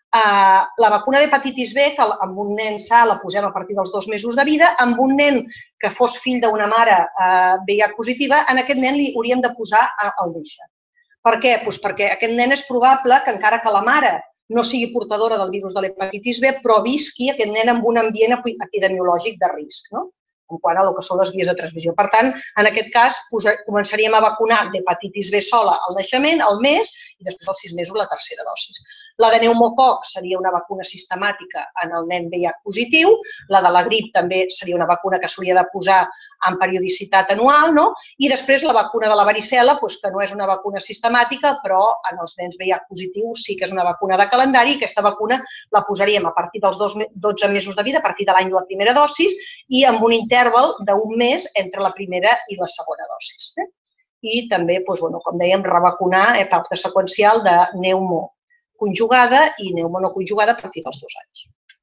La vacuna d'hepatitis B, que amb un nen sa la posem a partir dels dos mesos de vida, amb un nen que fos fill d'una mare V I H positiva, en aquest nen li hauríem de posar el néixer. Per què? Doncs perquè aquest nen és probable que encara que la mare no sigui portadora del virus de l'hepatitis B, però visqui aquest nen en un ambient epidemiològic de risc, no? En quant a el que són les vies de transmissió. Per tant, en aquest cas, començaríem a vacunar d'hepatitis B sola al naixement, al mes, i després als sis mesos la tercera dosi. La de pneumococ seria una vacuna sistemàtica en el nen V I H positiu, la de la grip també seria una vacuna que s'hauria de posar en periodicitat anual, no? I després la vacuna de la varicel·la, que no és una vacuna sistemàtica, però en els nens V I H positius sí que és una vacuna de calendari, i aquesta vacuna la posaríem a partir dels dotze mesos de vida, a partir de l'any de la primera dosi, i amb un interval d'un mes entre la primera i la segona dosi. I també, com dèiem, revacunar pauta seqüencial de pneumo conjugada i pneumo no conjugada a partir dels dos anys.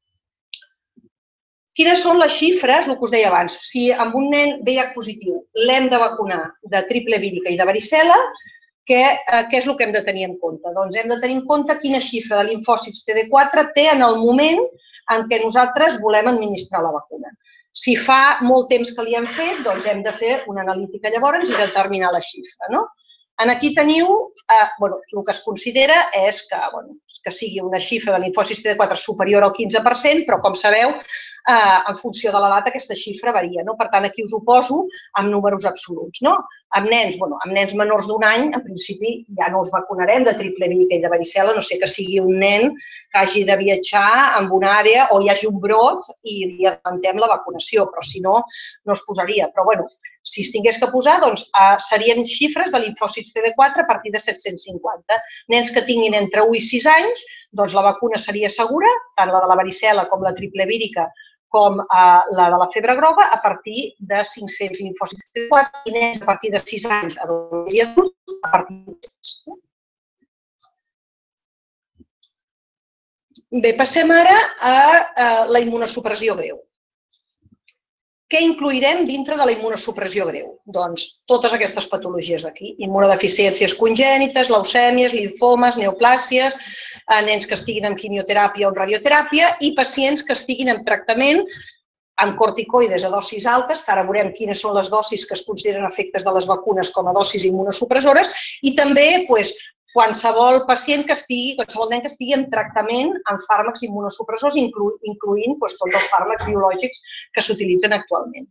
Quines són les xifres, el que us deia abans? Si amb un nen V I H positiu l'hem de vacunar de triple vírica i de varicel·la, què és el que hem de tenir en compte? Doncs hem de tenir en compte quina xifra de linfòcits C D quatre té en el moment en què nosaltres volem administrar la vacuna. Si fa molt temps que li hem fet, doncs hem de fer una analítica llavors i determinar la xifra, no? Aquí teniu, el que es considera és que sigui una xifra de linfòcits C D quatre superior al quinze per cent, però com sabeu, en funció de l'edat aquesta xifra varia. Per tant, aquí us ho poso amb números absoluts. Amb nens menors d'un any, en principi, ja no els vacunarem de triple vírica i de varicel·la, a no ser que sigui un nen que hagi de viatjar en una àrea o hi hagi un brot i li adellantem la vacunació, però si no, no es posaria. Però, bueno, si es tingués que posar, doncs serien xifres de linfòcits C D quatre a partir de set-cents cinquanta. Nens que tinguin entre u i sis anys, doncs la vacuna seria segura, tant la de la varicel·la com la triple vírica com la de la febre groga, a partir de cinc-cents linfòcits C D quatre i nens a partir de sis anys, adults i adults, a partir de sis. Bé, passem ara a la immunosupressió greu. Què inclourem dintre de la immunosupressió greu? Doncs totes aquestes patologies d'aquí, immunodeficiències congènites, leucèmies, linfomes, neoplàsies, nens que estiguin en quimioteràpia o en radioteràpia i pacients que estiguin en tractament amb corticoides a dosis altes, que ara veurem quines són les dosis que es consideren efectes de les vacunes com a dosis immunosupressores, i també qualsevol pacient que estigui, qualsevol nen que estigui en tractament amb fàrmacs immunosupressors, incloent tots els fàrmacs biològics que s'utilitzen actualment.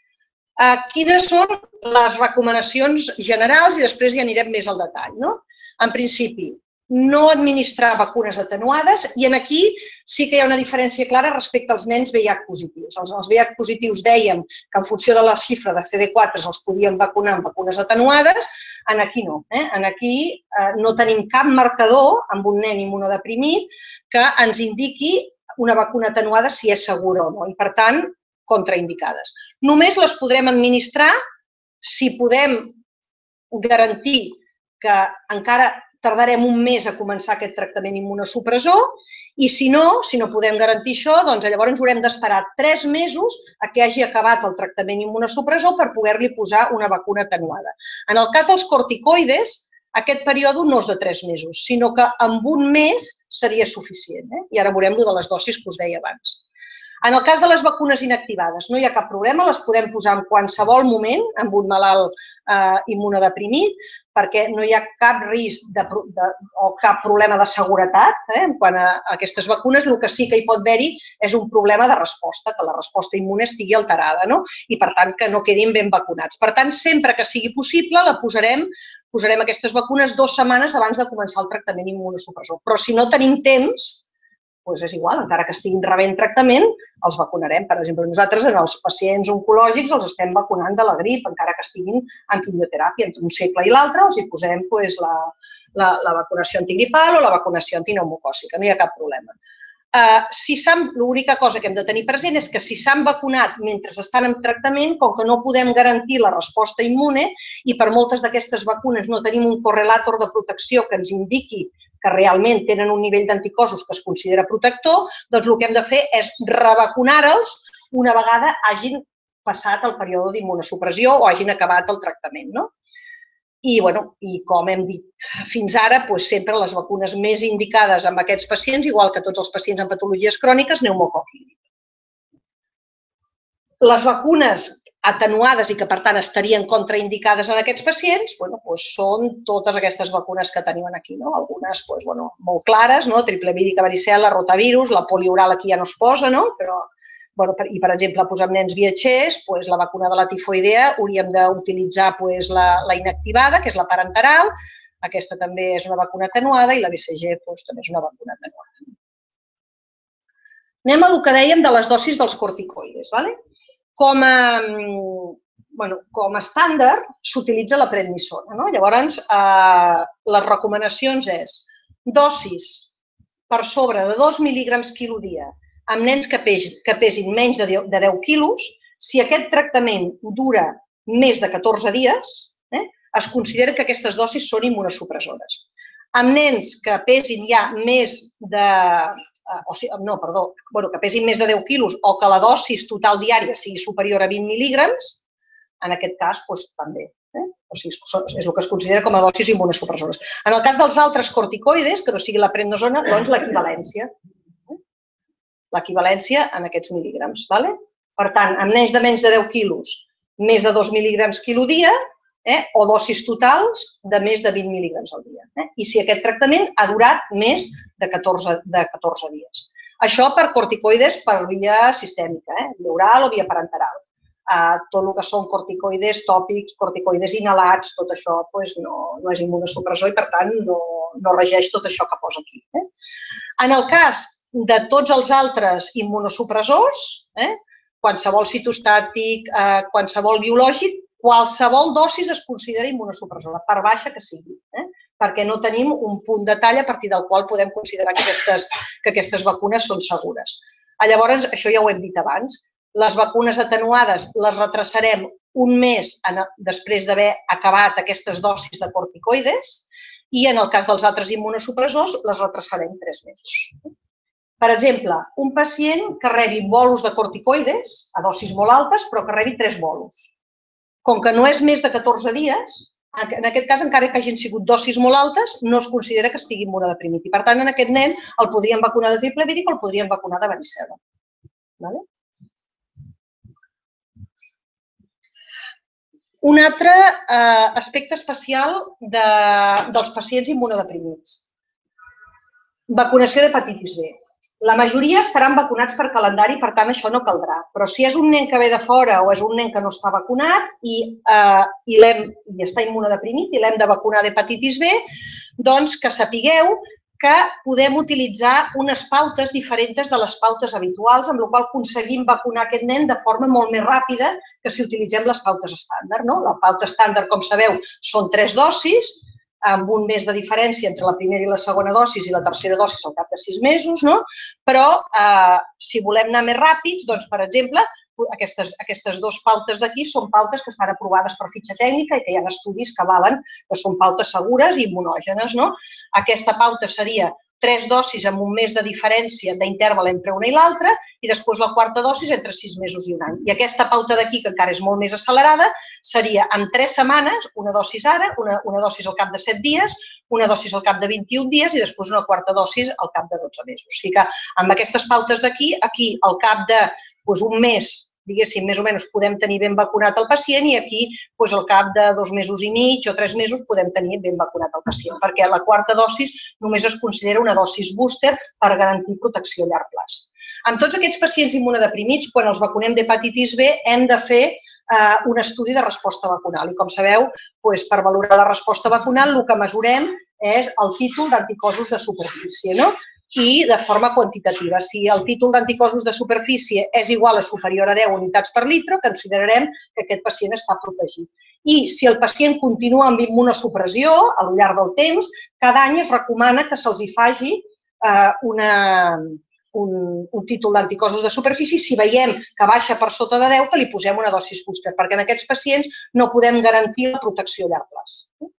Quines són les recomanacions generals i després hi anirem més al detall. En principi, no administrar vacunes atenuades i aquí sí que hi ha una diferència clara respecte als nens V I H positius. Els V I H positius dèiem que en funció de la xifra de C D quatre els podíem vacunar amb vacunes atenuades, aquí no. Aquí no tenim cap marcador amb un nen immunodeprimit que ens indiqui una vacuna atenuada si és segura o no i, per tant, contraindicades. Només les podrem administrar si podem garantir que encara tardarem un mes a començar aquest tractament immunosupressor i si no, si no podem garantir això, doncs llavors haurem d'esperar tres mesos a que hagi acabat el tractament immunosupressor per poder-li posar una vacuna atenuada. En el cas dels corticoides, aquest període no és de tres mesos, sinó que amb un mes seria suficient. I ara veurem de les dosis que us deia abans. En el cas de les vacunes inactivades no hi ha cap problema, les podem posar en qualsevol moment amb un malalt immunodeprimit perquè no hi ha cap risc o cap problema de seguretat en quant a aquestes vacunes. El que sí que hi pot haver-hi és un problema de resposta, que la resposta immune estigui alterada i, per tant, que no quedin ben vacunats. Per tant, sempre que sigui possible, la posarem posarem aquestes vacunes dues setmanes abans de començar el tractament immunosupressor. Però si no tenim temps, doncs és igual, encara que estiguin rebent tractament, els vacunarem. Per exemple, nosaltres en els pacients oncològics els estem vacunant de la grip, encara que estiguin en quimioteràpia. Entre un cicle i l'altre els hi posem la vacunació antigripal o la vacunació antipneumocòcica, no hi ha cap problema. L'única cosa que hem de tenir present és que si s'han vacunat mentre estan en tractament, com que no podem garantir la resposta immune i per moltes d'aquestes vacunes no tenim un correlator de protecció que ens indiqui que realment tenen un nivell d'anticossos que es considera protector, doncs el que hem de fer és revacunar-los una vegada hagin passat el període d'immunosupressió o hagin acabat el tractament. I, bueno, i com hem dit fins ara, doncs sempre les vacunes més indicades amb aquests pacients, igual que tots els pacients amb patologies cròniques, pneumococ i grip. Les vacunes atenuades i que, per tant, estarien contraindicades en aquests pacients, bueno, doncs són totes aquestes vacunes que tenim aquí, no? Algunes doncs, bueno, molt clares, no? Triple vírica, varicel·la, rotavirus, la polioral aquí ja no es posa, no? Però, bueno, i, per exemple, doncs, amb nens viatgers, doncs, la vacuna de la tifoidea hauríem d'utilitzar doncs, la, la inactivada, que és la parenteral. Aquesta també és una vacuna atenuada i la B C G doncs, també és una vacuna atenuada. Anem a el que dèiem de les dosis dels corticoides. ¿Vale? Com a, bueno, com a estàndard s'utilitza la prednisona. No? Llavors, eh, les recomanacions és dosis per sobre de dos mil·lígrams quilo dia amb nens que pesin, que pesin menys de deu quilos. Si aquest tractament dura més de catorze dies, eh, es considera que aquestes dosis són immunosupressores. Amb nens que pesin ja més de... O sigui, no, perdó, bueno, que pesin més de deu quilos o que la dosis total diària sigui superior a vint mil·lígrams, en aquest cas, doncs, també. Eh? O sigui, és el que es considera com a dosis immunosupressores. En el cas dels altres corticoides, que no sigui la prednisona, doncs l'equivalència. L'equivalència en aquests mil·lígrams. ¿Vale? Per tant, amb nens de menys de deu quilos, més de dos mil·lígrams quilo dia, eh? o dosis totals de més de vint mil·lígrams al dia. Eh? I si aquest tractament ha durat més de catorze, de catorze dies. Això per corticoides per via sistèmica, eh? via oral o via parenteral. Eh, tot el que són corticoides tòpics, corticoides inhalats, tot això pues, no, no és immunosupressor i per tant no, no regeix tot això que posa aquí. Eh? En el cas de tots els altres immunosupressors, eh? qualsevol citostàtic, eh, qualsevol biològic, qualsevol dosis es considera immunosupressora, per baixa que sigui, eh? perquè no tenim un punt de tall a partir del qual podem considerar que aquestes, que aquestes vacunes són segures. Llavors, això ja ho hem dit abans, les vacunes atenuades les retrasarem un mes en, després d'haver acabat aquestes dosis de corticoides i en el cas dels altres immunosupressors les retrasarem tres mesos. Per exemple, un pacient que rebi bolos de corticoides a dosis molt altes però que rebi tres bolos. Com que no és més de catorze dies, en aquest cas, encara que hagin sigut dosis molt altes, no es considera que estigui immunodeprimit. I, per tant, en aquest nen el podríem vacunar de triple vírica o el podríem vacunar de varicel·la. ¿Vale? Un altre eh, aspecte especial de, dels pacients immunodeprimits. Vacunació d'hepatitis B. La majoria estaran vacunats per calendari, per tant, això no caldrà. Però si és un nen que ve de fora o és un nen que no està vacunat i, eh, i, i està immunodeprimit i l'hem de vacunar d'hepatitis B, doncs que sapigueu que podem utilitzar unes pautes diferents de les pautes habituals, amb la qual cosa aconseguim vacunar aquest nen de forma molt més ràpida que si utilitzem les pautes estàndard. No? La pauta estàndard, com sabeu, són tres dosis, amb un mes de diferència entre la primera i la segona dosis i la tercera dosis al cap de sis mesos, no? Però eh, si volem anar més ràpids, doncs, per exemple, aquestes, aquestes dues pautes d'aquí són pautes que estan aprovades per fitxa tècnica i que hi ha estudis que valen que són pautes segures i immunògenes, no? Aquesta pauta seria tres dosis amb un mes de diferència d'interval entre una i l'altra i després la quarta dosis entre sis mesos i un any. I aquesta pauta d'aquí, que encara és molt més accelerada, seria en tres setmanes, una dosis ara, una, una dosis al cap de set dies, una dosis al cap de vint-i-un dies i després una quarta dosis al cap de dotze mesos. O sigui que amb aquestes pautes d'aquí, aquí al cap de doncs, un mes, diguéssim, més o menys podem tenir ben vacunat el pacient i aquí doncs, al cap de dos mesos i mig o tres mesos podem tenir ben vacunat el pacient, perquè la quarta dosis només es considera una dosis booster per garantir protecció a llarg termini. Amb tots aquests pacients immunodeprimits, quan els vacunem d'hepatitis B, hem de fer eh, un estudi de resposta vacunal. I com sabeu, doncs, per valorar la resposta vacunal, el que mesurem és el títol d'anticossos de superfície, no? I de forma quantitativa. Si el títol d'anticossos de superfície és igual o superior a deu unitats per litre, considerarem que aquest pacient està protegit. I si el pacient continua amb immunosupressió al llarg del temps, cada any es recomana que se'ls hi faci eh, una, un, un títol d'anticossos de superfície. Si veiem que baixa per sota de deu, que li posem una dosis booster, perquè en aquests pacients no podem garantir la protecció a llarg termini.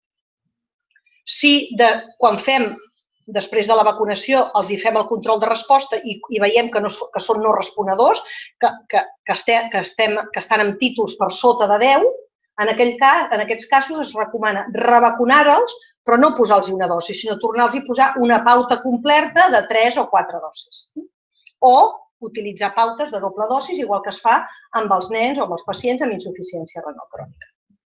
Si de, quan fem després de la vacunació els hi fem el control de resposta i, i veiem que, no, que són no responedors, que, que, que, estem, que, estem, que estan amb títols per sota de deu, En aquests casos es recomana revacunar-los, però no posar-los una dosi, sinó tornar-los a posar una pauta completa de tres o quatre dosis. O utilitzar pautes de doble dosis, igual que es fa amb els nens o amb els pacients amb insuficiència renal crònica.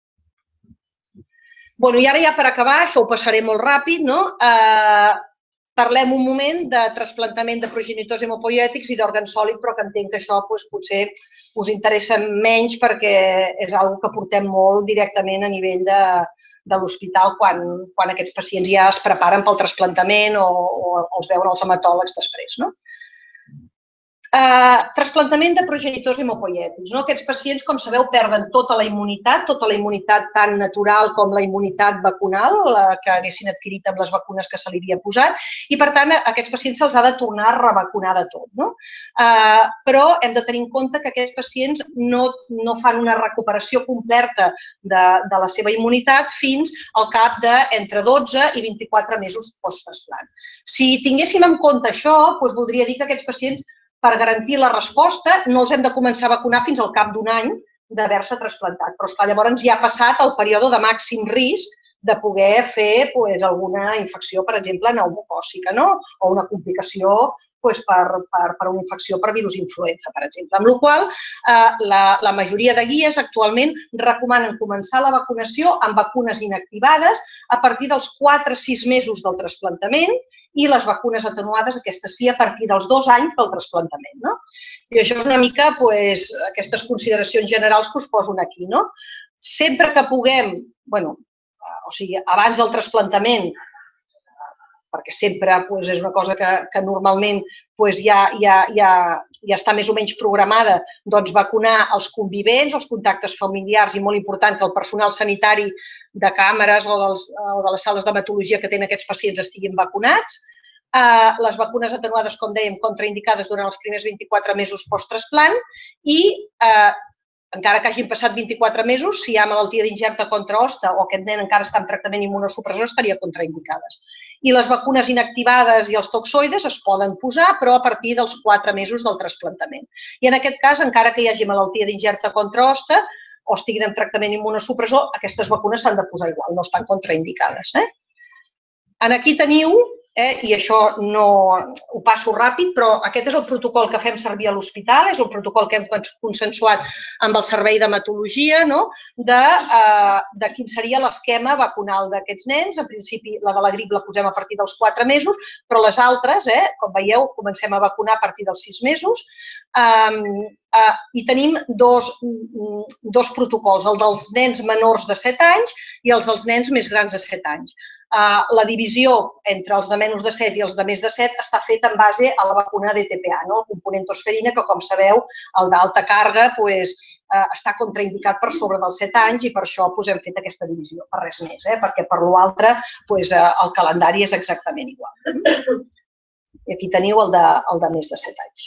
Bé, i ara ja per acabar, això ho passaré molt ràpid, no? Parlem un moment de trasplantament de progenitors hemopoiètics i d'òrgan sòlid, però que entenc que això potser us interessa menys perquè és una cosa que portem molt directament a nivell de l'hospital quan aquests pacients ja es preparen pel trasplantament o els veuen els hematòlegs després. Trasplantament de progenitors hemopoiètics. Aquests pacients, com sabeu, perden tota la immunitat, tota la immunitat tant natural com la immunitat vacunal que haguessin adquirit amb les vacunes que se li havia posat i, per tant, a aquests pacients se'ls ha de tornar a revacunar de tot. Però hem de tenir en compte que aquests pacients no fan una recuperació completa de la seva immunitat fins al cap d'entre dotze i vint-i-quatre mesos post-trasplant. Si tinguéssim en compte això, voldria dir que aquests pacients, per garantir la resposta, no els hem de començar a vacunar fins al cap d'un any d'haver-se trasplantat. Però, esclar, llavors ja ha passat el període de màxim risc de poder fer alguna infecció, per exemple, pneumocòcica, o una complicació per una infecció per virus influenza, per exemple. Amb la qual cosa, la majoria de guies actualment recomanen començar la vacunació amb vacunes inactivades a partir dels quatre a sis mesos del trasplantament i les vacunes atenuades, aquestes sí, a partir dels dos anys del trasplantament. I això és una mica aquestes consideracions generals que us poso aquí. Sempre que puguem, o sigui, abans del trasplantament, perquè sempre és una cosa que normalment ja està més o menys programada, doncs vacunar els convivents, els contactes familiars i, molt important, que el personal sanitari de càmeres o de les sales d'hematologia que tenen aquests pacients estiguin vacunats. Les vacunes atenuades, com dèiem, contraindicades durant els primers vint-i-quatre mesos post-trasplant i, encara que hagin passat vint-i-quatre mesos, si hi ha malaltia d'ingerta contra hoste o aquest nen encara està en tractament immunosupressor, estaria contraindicades. I les vacunes inactivades i els toxoides es poden posar, però a partir dels quatre mesos del trasplantament. I en aquest cas, encara que hi hagi malaltia d'ingerta contra hoste o estiguin en tractament immunosupressor, aquestes vacunes s'han de posar igual, no estan contraindicades. Aquí teniu, i això ho passo ràpid, però aquest és el protocol que fem servir a l'hospital, és un protocol que hem consensuat amb el servei d'hematologia de quin seria l'esquema vacunal d'aquests nens. En principi, la de la grip la posem a partir dels quatre mesos, però les altres, com veieu, comencem a vacunar a partir dels sis mesos. I tenim dos protocols, el dels nens menors de set anys i els dels nens més grans de set anys. La divisió entre els de menys de set i els de més de set està feta en base a la vacuna D T P A, el component tosferina, que, com sabeu, el d'alta càrrega està contraindicat per sobre dels set anys i per això hem fet aquesta divisió, per res més, perquè per l'altre el calendari és exactament igual. I aquí teniu el de més de set anys.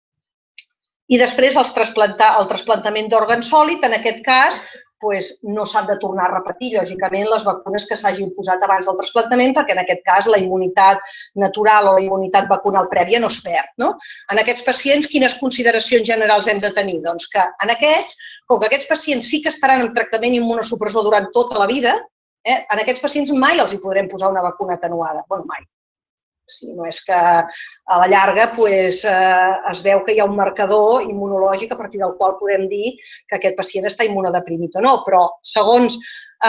I després el trasplantament d'òrgan sòlid, en aquest cas, no s'han de tornar a repetir, lògicament, les vacunes que s'hagin posat abans del trasplantament, perquè en aquest cas la immunitat natural o la immunitat vacunal prèvia no es perd. En aquests pacients, quines consideracions generals hem de tenir? Doncs que en aquests, com que aquests pacients sí que estaran en tractament immunosupressor durant tota la vida, en aquests pacients mai els hi podrem posar una vacuna atenuada. Bé, mai. Si no és que a la llarga es veu que hi ha un marcador immunològic a partir del qual podem dir que aquest pacient està immunodeprimit o no, però segons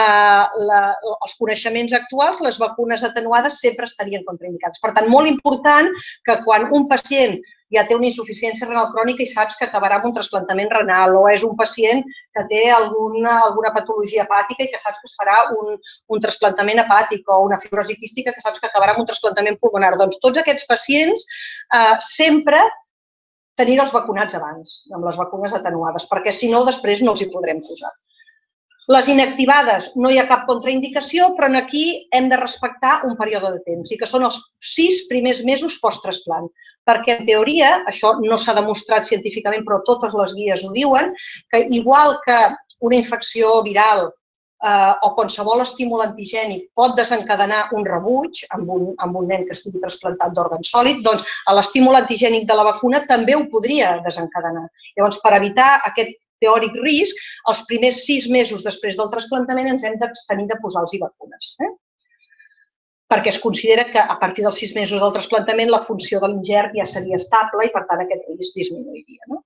els coneixements actuals, les vacunes atenuades sempre estarien contraindicades. Per tant, molt important que quan un pacient ja té una insuficiència renal crònica i saps que acabarà amb un trasplantament renal o és un pacient que té alguna patologia hepàtica i que saps que es farà un trasplantament hepàtic o una fibrosi quística que saps que acabarà amb un trasplantament pulmonar. Doncs tots aquests pacients sempre tenir-los vacunats abans, amb les vacunes atenuades, perquè si no després no els hi podrem posar. Les inactivades no hi ha cap contraindicació, però aquí hem de respectar un període de temps i que són els sis primers mesos post-trasplant. Perquè, en teoria, això no s'ha demostrat científicament, però totes les guies ho diuen, que igual que una infecció viral o qualsevol estímul antigènic pot desencadenar un rebuig amb un nen que estigui trasplantat d'òrgan sòlid, doncs l'estímul antigènic de la vacuna també ho podria desencadenar. Llavors, per evitar aquest teòric risc, els primers sis mesos després del trasplantament ens hem d'abstenir de posar-los vacunes. Perquè es considera que a partir dels sis mesos del trasplantament la funció de l'ingert ja seria estable i, per tant, aquest risc disminuiria.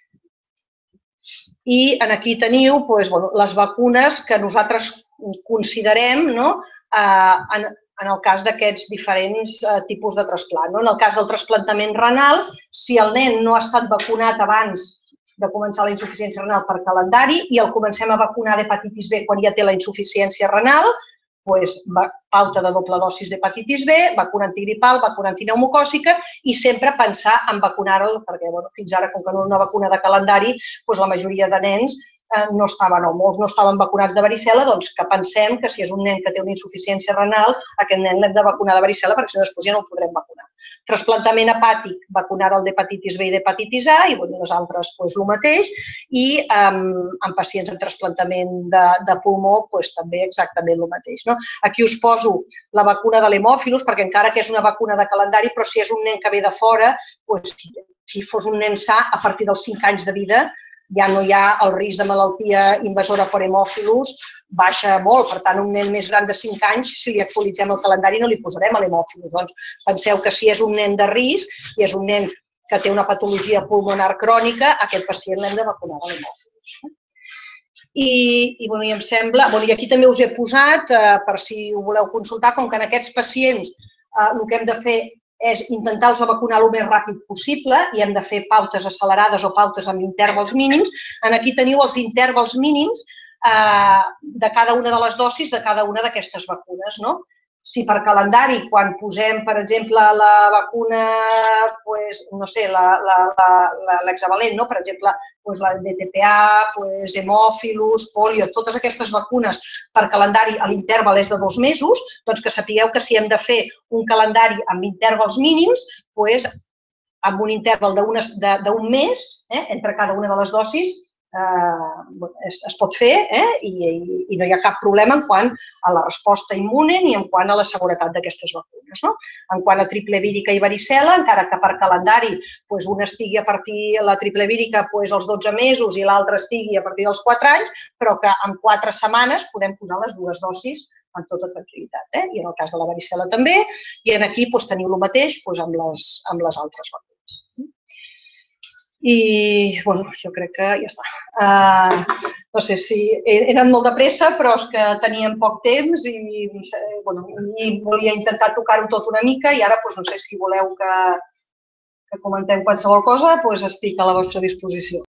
I aquí teniu les vacunes que nosaltres considerem en el cas d'aquests diferents tipus de trasplant. En el cas del trasplantament renal, si el nen no ha estat vacunat abans de començar la insuficiència renal per calendari i el comencem a vacunar d'hepatitis B quan ja té la insuficiència renal, pauta de doble dosis d'hepatitis B, vacuna antigripal, vacuna antineumocòcica i sempre pensar en vacunar-lo, perquè fins ara, com que no és una vacuna de calendari, la majoria de nens no estaven, o molts no estaven vacunats de varicel·la, doncs que pensem que si és un nen que té una insuficiència renal, aquest nen l'hem de vacunar de varicel·la perquè si no després ja no el podrem vacunar. Trasplantament hepàtic, vacunar-el d'hepatitis B i d'hepatitis A i les altres el mateix i en pacients amb trasplantament de pulmó també exactament el mateix. Aquí us poso la vacuna de l'hemòfilus perquè encara que és una vacuna de calendari, però si és un nen que ve de fora, si fos un nen sa, a partir dels cinc anys de vida ja no hi ha el risc de malaltia invasora per hemòfilus, baixa molt. Per tant, un nen més gran de cinc anys, si li actualitzem el calendari, no li posarem a l'hemòfilus. Doncs penseu que si és un nen de risc i és un nen que té una patologia pulmonar crònica, aquest pacient l'hem de vacunar de l'hemòfilus. I em sembla, i aquí també us he posat, per si ho voleu consultar, com que en aquests pacients el que hem de fer és intentar-los vacunar el més ràpid possible i hem de fer pautes accelerades o pautes amb intervals mínims. Aquí teniu els intervals mínims de cada una de les dosis de cada una d'aquestes vacunes. Si per calendari, quan posem, per exemple, la vacuna, no sé, l'hexavalent, per exemple, la D T P A, hemòfilus, polio, totes aquestes vacunes per calendari a l'interval és de dos mesos, doncs que sapigueu que si hem de fer un calendari amb intervals mínims, amb un interval d'un mes entre cada una de les dosis, es pot fer i no hi ha cap problema en quant a la resposta immune ni en quant a la seguretat d'aquestes vacunes. En quant a triple vírica i varicel·la, encara que per calendari una estigui a partir de la triple vírica als dotze mesos i l'altra estigui a partir dels quatre anys, però que en quatre setmanes podem posar les dues dosis amb tota tranquil·litat. I en el cas de la varicel·la també, i aquí teniu el mateix amb les altres vacunes. I, bueno, jo crec que ja està. No sé si he anat molt de pressa, però és que teníem poc temps i volia intentar tocar-ho tot una mica i ara no sé si voleu que comentem qualsevol cosa, estic a la vostra disposició.